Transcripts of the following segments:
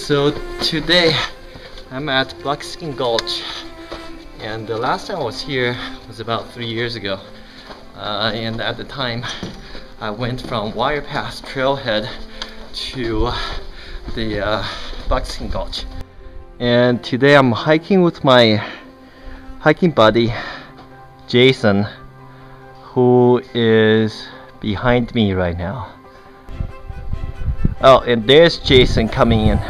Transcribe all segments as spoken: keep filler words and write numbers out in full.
So today I'm at Buckskin Gulch, and the last time I was here was about three years ago, uh, and at the time I went from Wire Pass Trailhead to the uh, Buckskin Gulch. And today I'm hiking with my hiking buddy Jason, who is behind me right now. Oh, and there's Jason coming in.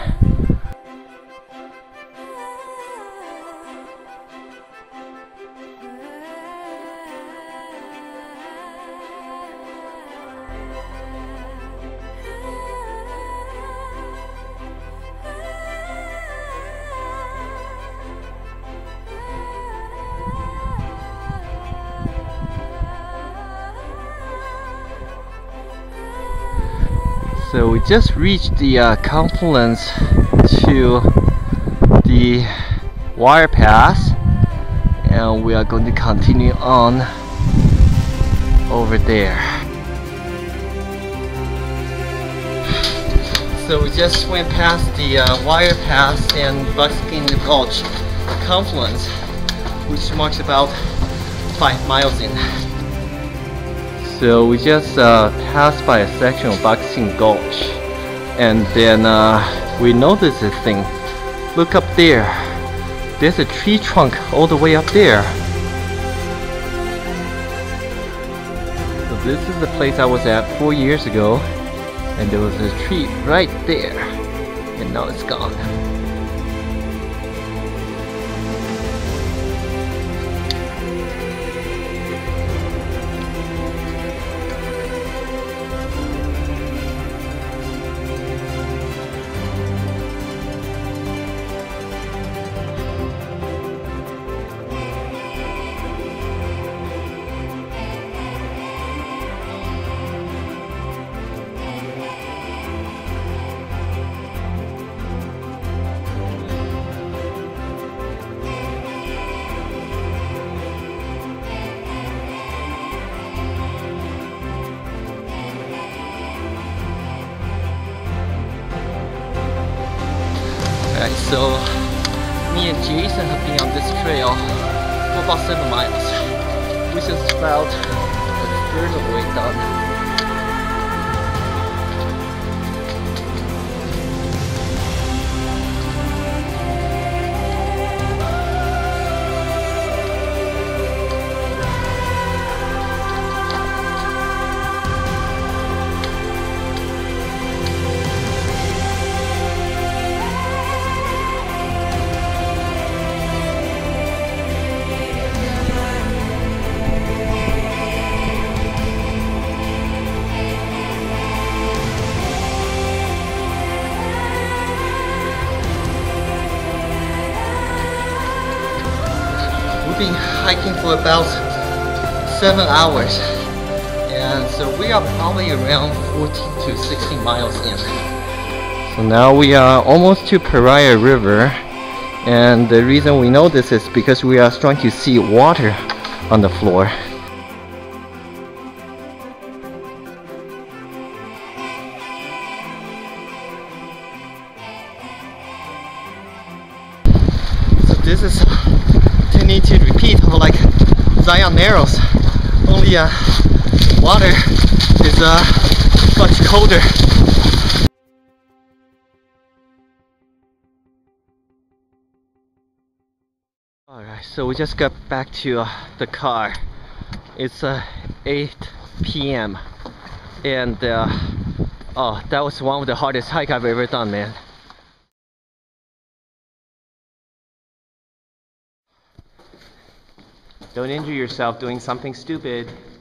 So we just reached the uh, confluence to the Wire Pass, and we are going to continue on over there. So we just went past the uh, Wire Pass and Buckskin Gulch confluence, which marks about five miles in. So we just uh, passed by a section of Buckskin Gulch, and then uh, we noticed this thing. Look up there. There's a tree trunk all the way up there. So this is the place I was at four years ago, and there was a tree right there, and now it's gone. Alright, so me and Jason have been on this trail for about seven miles, which is about a third of the way done. We've been hiking for about seven hours, and so we are probably around fourteen to sixteen miles in. So now we are almost to Paria River, and the reason we know this is because we are starting to see water on the floor. So this is need to repeat of like Zion Narrows, only uh, water is uh, much colder. Alright, so we just got back to uh, the car. It's uh, eight P M and uh, oh, that was one of the hardest hike I've ever done, man. Don't injure yourself doing something stupid.